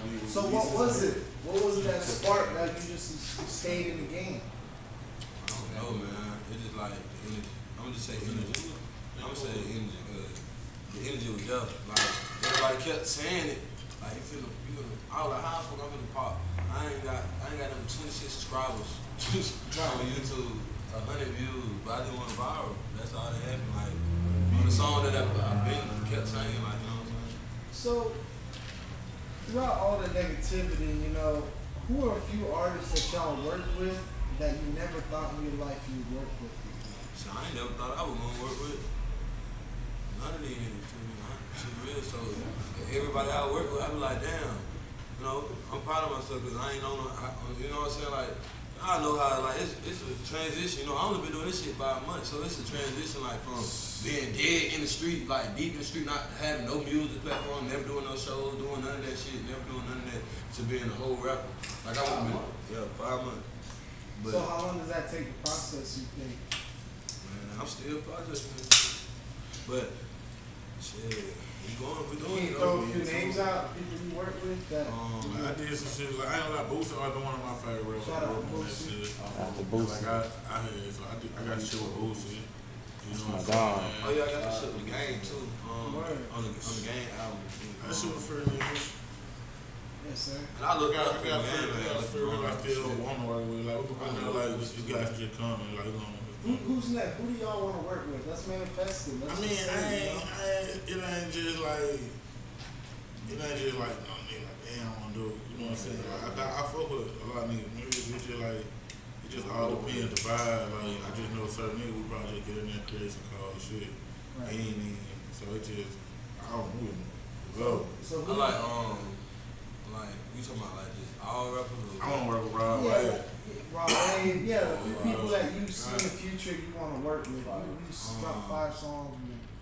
So what was it? What was it that sparked that you just stayed in the game? I don't know, man. It's just like the energy. I'm gonna just say energy. I'm gonna say energy because the energy was there. Like everybody kept saying it. Like you feel, I was like, how the fuck I'm finna pop? I ain't got them 26 subscribers on YouTube, 100 views, but I just went viral. That's all that happened. Like on the song that I've been kept singing, like you know what I'm saying. So throughout all the negativity, you know, who are a few artists that y'all work with that you never thought in your life you'd work with? So I ain't never thought I was gonna work with none of these niggas. She real, so everybody I work with, I be like, damn, you know, I'm proud of myself because I ain't on, you know what I'm saying? Like, I know how, like, it's a transition. You know, I only been doing this shit 5 months, so it's a transition, like, from being dead in the street, like, deep in the street, not having no music platform, never doing no shows, doing none of that shit, never doing none of that, to being a whole rapper. Like, I would've been, 5 months. But, so how long does that take to process, you think? Man, I'm still processing. But, shit. We doing it. Throw a few names out, people you work with that. I did some shit like I ain't like Boosie. I one of my favorite rappers. Shout out to Boosie. Like I had, so I got shit with Boosie. You know what I'm saying? Oh yeah, I got shit with the game too. On the game album. That shit was for niggas. Yes, sir. And I look out for the game, man. I still want to work with. Like, you guys just coming. Like, who's next? Who do y'all want to work with? Let's manifest it. It ain't just like, no nigga like, damn, I want to do it. You know what I'm saying? Like, I fuck with a lot of niggas. Maybe it's just like, it just all depends the vibe. Like, I just know certain niggas we probably just get in there and create some cold shit. Right. So it just, I don't know. So I like, you talking about like just all rappers? I want to work with Rob. Yeah, the few people that you see in the future you want to work with. You drop 5 songs.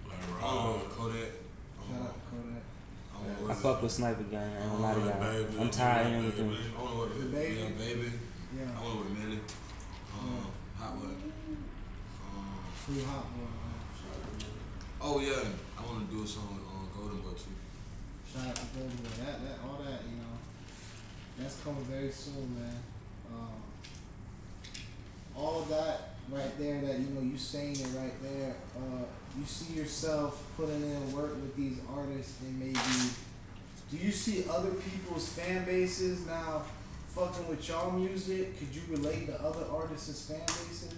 Kodak. Shout out to Kodak. I fuck with Sniper Gang. I ain't gonna lie to y'all. I'm tired of everything. I wanna work with Baby. Yeah. I wanna work with Millie. Hot Boy. Free Hot Boy. Oh yeah, I wanna do a song with Golden Boy too. Shout out to Golden Boy. All that, you know, that's coming very soon, man. All that right there that, you know, you saying it right there, you see yourself putting in work with these artists and maybe, do you see other people's fan bases now fucking with y'all music? Could you relate to other artists' fan bases?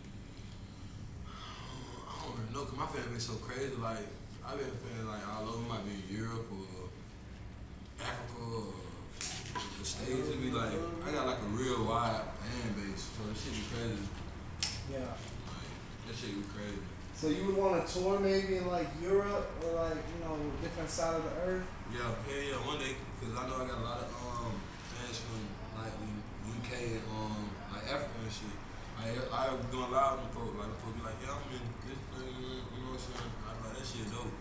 I don't really know, cause my fan base so crazy, like, I've been feeling like all over, might be Europe or Africa or the States. It be like, I got like a real wide fan base, so that shit be crazy. Yeah. Like, that shit be crazy. So you would want to tour maybe in like Europe or like, you know, different side of the earth? Yeah, one day, cause I know I got a lot of fans from like UK and like Africa and shit. I be going live with folks, like the folks be like, yeah, I'm in this thing, you know what I'm saying? I be like, that shit dope.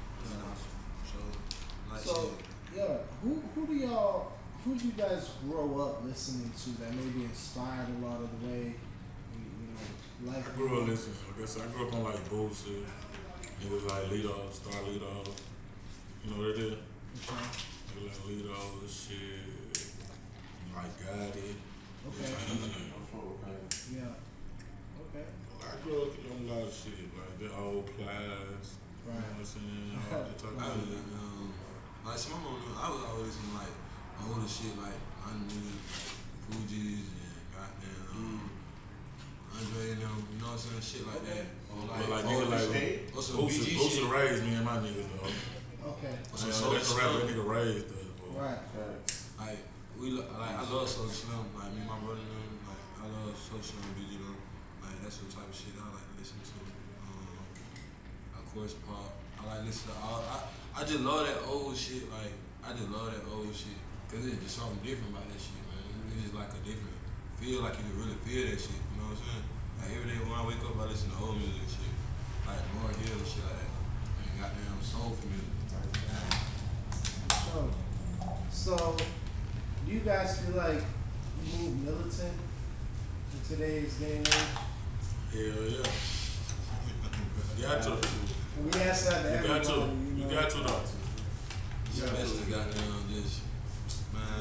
So, yeah, who do you guys grow up listening to that maybe inspired a lot of the way, you know, life? I grew up listening. I grew up on like Boosie. It was like Lead Off, Star Lead Off. You know what it is? Okay. It was like Lead Off, shit. Like Gotti. Okay. Yeah. Okay. I grew up on a lot of shit, like the old Plies. Right. You know what I'm saying? All the type of shit. Like, so I was always in like older shit, like Unmuted, Fugees, and goddamn Andre and them, you know what I'm saying? Shit like that. Or like niggas like Boosie raised me and my niggas though. Okay. So that's a rapper that nigga raised though. Right. Like I love So Slim, like me and my brother and them, like I love So Slim, BG them. Like that's the type of shit I like to listen to. Of course, pop. I like listen to all. I just love that old shit. Like I just love that old shit because it's just something different about that shit, man. It's just like a different feel. Like you can really feel that shit. You know what I'm saying? Like every day when I wake up, I listen to old music and shit, like more Hill and shit like that. And goddamn soulful music. So, do you guys feel like you move militant in today's day and age? Hell yeah. You got to. We ask that to everybody. You got to though. Yeah, that's the goddamn just, man,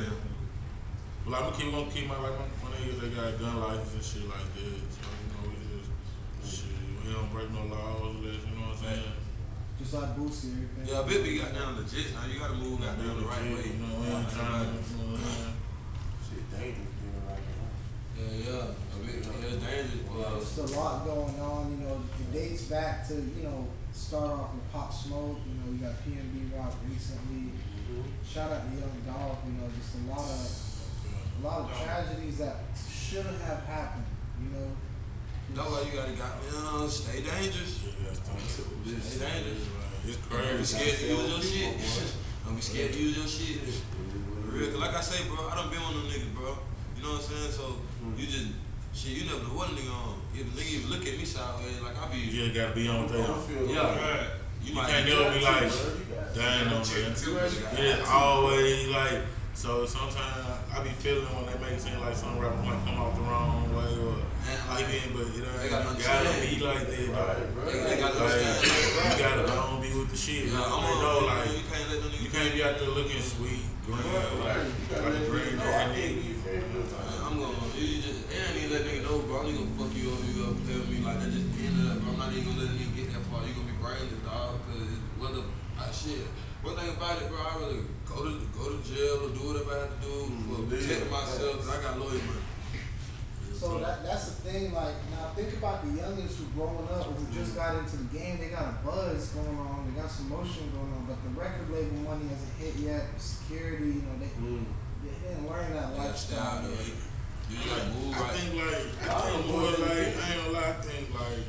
saying? But like, I'm gonna keep my niggas, they got gun license and shit like that. So, you know, we just, shit, we don't break no laws, you know what I'm saying? Just like Boosie and everything. Yeah, Big B got down legit. Now you gotta move down the right way. You know, we ain't trying to, you know what I'm saying? Shit dangerous being like that. Yeah. It's dangerous. It's a lot going on, you know, it dates back to, you know, start off with Pop Smoke, you know, you got PNB Rock recently. Shout out to Young Dog, you know, just a lot of tragedies that shouldn't have happened, you know. That's why you gotta stay dangerous. Stay dangerous. It's Don't be crazy. scared to use your shit. Don't be scared to use your shit. For real, 'cause like I say, bro, I done been one of them niggas, bro. You know what I'm saying? So you just shit, you never know what a nigga on. If a nigga even look at me sideways, like I be. You just gotta be on there. Yeah. You can't never be like, dang on man. It's always like, so sometimes I be feeling when they make it seem like some rapper might come off the wrong way or like that, but you know, you gotta be like that, bro. They gotta understand. You gotta go and be with the shit. Yeah, like, you can't let them you niggas. can't be out there looking sweet, green, like a green nigga. I'm gonna, it ain't even let nigga know, bro. I'm gonna fuck you up, you up, tell me like that just ended up, bro. I'm not even gonna let a nigga get that far. You gonna be brainless, dog, cause whether, shit. One thing about it, bro, I really go to jail or do whatever I have to do for protecting myself, cause I got lawyer money. So that's the thing, like, now think about the youngins who growing up or who just got into the game, they got a buzz going on, they got some motion going on, but the record label money hasn't hit yet, security, you know, they didn't learn that lifestyle. You gotta move right. I think more like, I ain't gonna lie, I think like,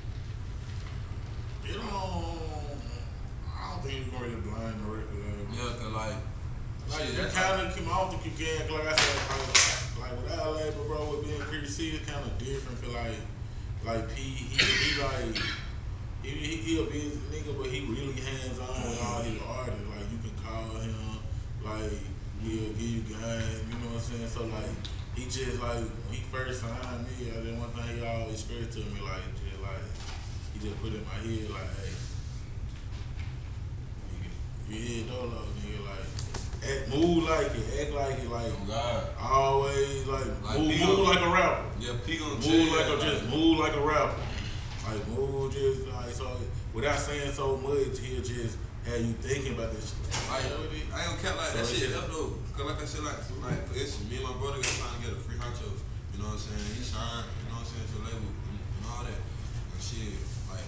you know, I don't think you can really blind the record label. Yeah, cause like you kind of, I don't think you can, cause like I said, like with our label, bro, with being PDC, it's kind of different, cause like P, he like, he a busy nigga, but he really hands-on with all his artists, like you can call him, like, he'll give you game, you know what I'm saying, so like, he just like, when he first signed me, I did one thing he always stressed to me, like, he just put in my head, like, hey, nigga, you hear Dolo, nigga, like, move like it, act like it, like, always, like move like a rapper. Yeah, P gon' move like a rapper. Like, move just, like, so, without saying so much, he'll just have you thinking about this shit. I ain't gonna count like that shit up though. Cause like I said, like for instance, me and my brother got trying to get a free honcho. You know what I'm saying? He signed, you know what I'm saying, to the label and all that. And shit, like,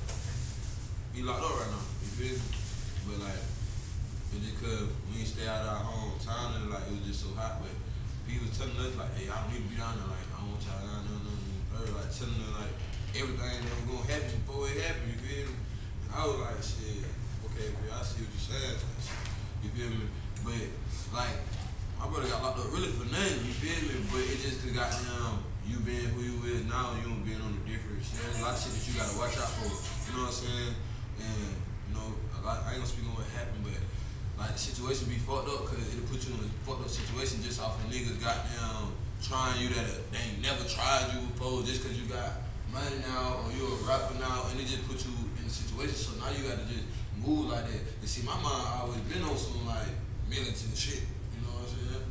he locked up right now. You feel me? But like, it's just cause we ain't stay out of our hometown and like it was just so hot. But he was telling us like, hey, I don't need to be down there. Like, I don't want y'all down there. Like telling them like everything that was gonna happen before it happened. You feel me? And I was like, shit. Okay, I see what you're saying. You feel me? But like, my brother got locked up really for nothing. You feel me? But it just got you being who you is now. You being on the different shit. There's a lot of shit that you gotta watch out for. You know what I'm saying? And you know, I ain't gonna speak on what happened, but like the situation be fucked up because it'll put you in a fucked up situation just off of niggas goddamn trying you that they ain't never tried you before just because you got money now or you a rapper now, and it just put you in a situation. So now you gotta just move like that. And see, my mind always been on some like militant shit. You know what I'm saying?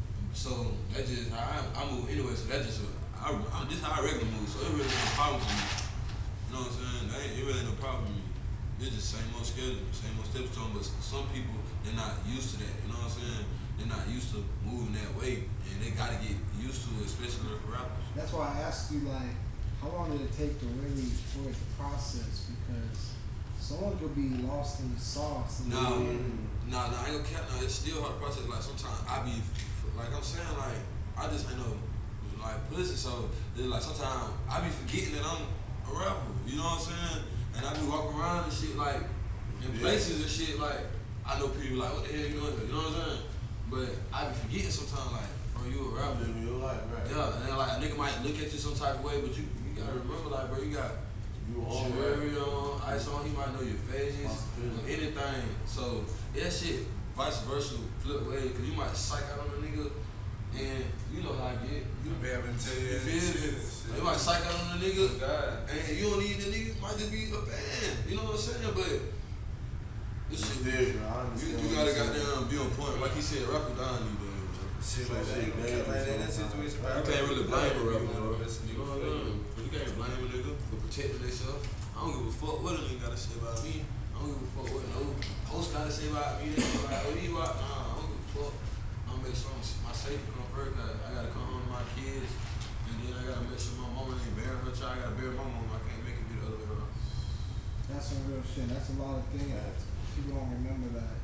So that's just how I move anyway. So that's just this how I regular move. So it really ain't no problem for me. You know what I'm saying? It really ain't no problem for me. It's just same old schedule, same old steps on. But some people, they're not used to that. You know what I'm saying? They're not used to moving that way, and they gotta get used to it, especially for rappers. That's why I asked you, like, how long did it take to really for it to process? Because someone could be lost in the sauce. No, I ain't gonna cap. No, it's still hard to process. Like sometimes I be, like I'm saying, like I just ain't no like pussy. So it's like sometimes I be forgetting that I'm a rapper. You know what I'm saying? And I be walking around and shit like in places and shit like I know people like what the hell you doing? You know what I'm saying? But I be forgetting sometimes like, bro, you a rapper. Yeah, and then like a nigga might look at you some type of way, but you gotta remember like, bro, you got jewelry on, ice on, he might know your face, or anything. So that shit, vice versa, flip way, cause you might psych out on a nigga, and you know how I get. You feel me? You might psych out on a nigga, and you don't need the nigga, might just be a fan. You know what I'm saying? But this shit different. You gotta goddamn be on point. Like he said, rapper down you, Shit like that. That situation. You can't really blame a rapper, bro. You know what I mean? You can't blame a nigga for protecting themselves. I don't give a fuck what a nigga gotta say about me. I don't give a fuck what no post gotta say about me. Nah, I don't give a fuck. I'm gonna make sure my safety come first. I gotta come home to my kids, and then I gotta make sure my mama ain't burying her child. I gotta bury my mama. I can't make it be the other way around. That's some real shit. That's a lot of things that people don't remember that.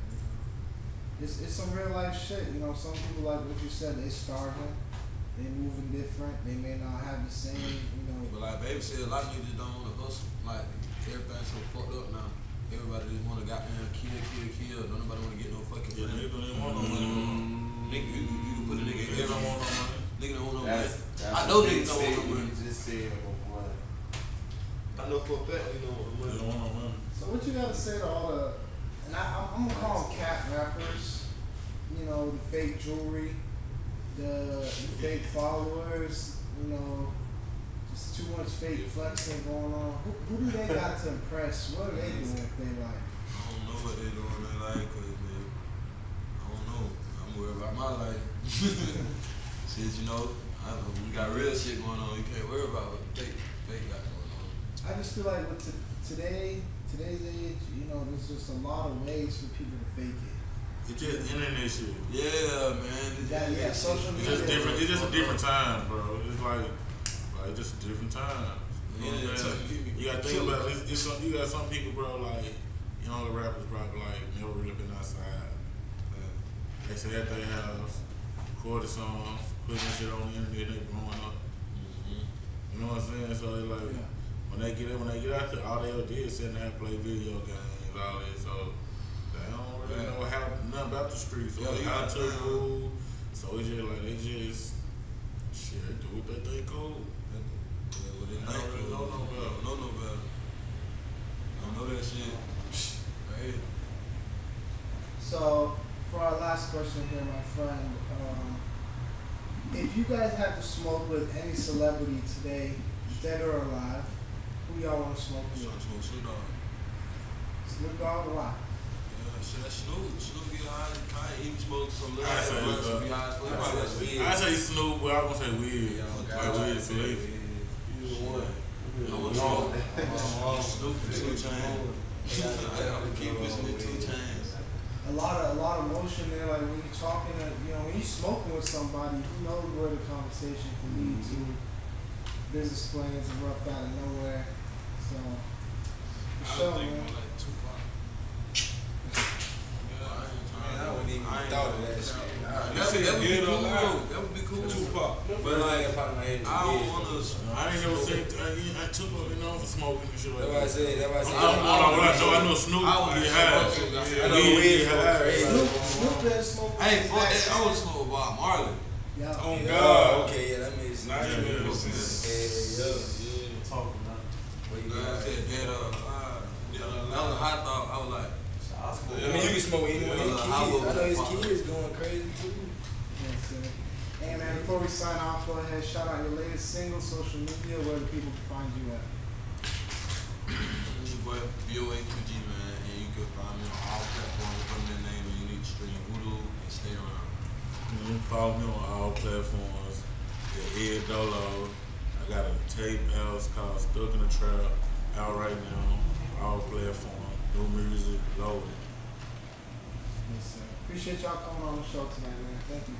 It's some real life shit. You know, some people, like what you said, they starving, they moving different, they may not have the same, you know. But like Baby said, a lot of niggas don't want to hustle. Like everything's so fucked up now. Everybody just want to goddamn kill. Don't nobody want to get no fucking money. Nigga don't want no money. Nigga, you can put a nigga in. Nigga don't want no money. Nigga don't want no money. I know niggas don't want no money. Just said, boy. I know for a fact niggas don't want no money. They don't want no money. So what you gotta say to all the, and I'm gonna call them cat rappers, you know, the fake jewelry, the fake followers, you know, just too much fake flexing going on. Who do they got to impress? What are they doing if they like? I don't know what they doing. They like, cause man, I don't know. I'm worried about my life. Shit, you know, we got real shit going on. You can't worry about what fake got going on. I just feel like with today's age, you know, there's just a lot of ways for people to fake it. It's just internet shit. Yeah, man. Social media. It's just different. It's just a different time, bro. It's like just a different time. You know what I'm saying? You gotta think about it. You got some people, bro, like younger rappers, probably like never really been outside. They say that they have recorded songs, putting shit on the internet, they growing up. You know what I'm saying? So it's like when they get out there, all they ever did is sit there and play video games, all that. So they don't really know nothing about the streets or how to move. So it's just like they just shit, they do what they think cool. They don't really know no better. Don't know that shit. Right. So for our last question here, my friend, if you guys had to smoke with any celebrity today, dead or alive, who y'all want to smoke with? Snoop Dogg. Snoop Dogg, why? Yeah, shit, that's Snoop. Snoop get high. He even smoked some little I say Snoop, but I won't say weed. Like weed is safe. Snoop and 2 Chainz. I would keep listening to 2 Chainz. A lot of motion there. Like when you're talking, you know, when you're smoking with somebody, who knows where the conversation can lead to. Business plans erupt out of nowhere. So, for sure, man. Like Tupac. I wouldn't even thought of that shit. That would be cool. That would be cool. Tupac. But like, I don't want to. I ain't never seen. I took up and known for smoking and shit like that. That's why I said. I know Snoop. I know weed crazy. Snoop been smoking. Hey, fuck that. I want to smoke Bob Marley. Yeah. Oh God. Okay, yeah, that makes sense. Talking now. What you I said that was a hot thought. I was like, I mean, you can smoke anyone. His kids. I know his kids going crazy too. Yes, sir. Hey man, before we sign off, go ahead, shout out your latest single, social media, where the people can find you at. it's your boy Boa Qc, man, and you can find me on all platforms under that name, and you need to stream Voodoo and stay around. Follow me on all platforms. Ed Dolo. I got a tape else called Stuck in the Trap out right now. All platforms. New music, loaded. Yes, sir. Appreciate y'all coming on the show tonight, man. Thank you.